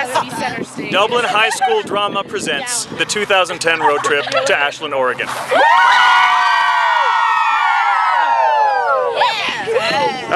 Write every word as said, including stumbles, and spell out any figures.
has to be center stage. Dublin High School Drama presents the two thousand ten road trip to Ashland, Oregon.